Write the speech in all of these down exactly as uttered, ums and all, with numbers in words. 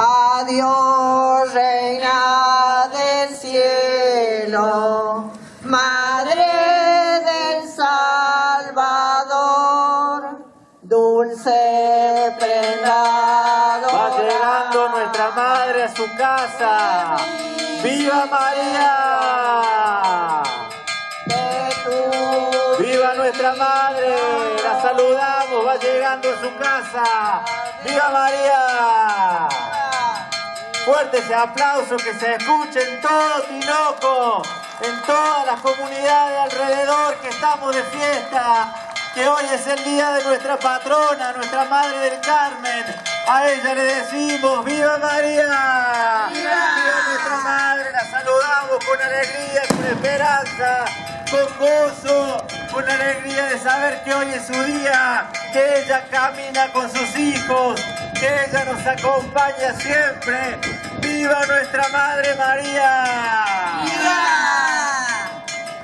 Adiós, Reina del Cielo, Madre del Salvador, dulce prenda dorada. Va llegando nuestra Madre a su casa. ¡Viva María! ¡Viva nuestra Madre! La saludamos, va llegando a su casa. ¡Viva María! Fuerte ese aplauso, que se escuche en todo Tinoco, en todas las comunidades alrededor, que estamos de fiesta, que hoy es el día de nuestra patrona, nuestra Madre del Carmen. A ella le decimos ¡Viva María! ¡Viva! ¡Viva nuestra Madre! La saludamos con alegría, con esperanza, con gozo, con alegría de saber que hoy es su día, que ella camina con sus hijos, que ella nos acompaña siempre. ¡Viva nuestra Madre María! ¡Viva!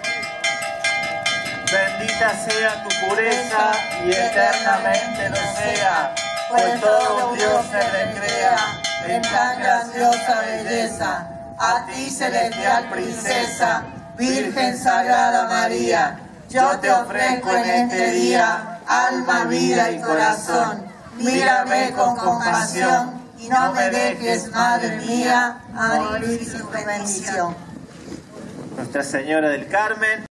Bendita sea tu pureza y eternamente lo sea, pues todo Dios se recrea en tan grandiosa belleza. A ti, celestial princesa, Virgen Sagrada María, yo te ofrezco en este día alma, vida y corazón. Mírame con compasión y no me dejes, Madre mía, morir sin tu bendición. Nuestra Señora del Carmen.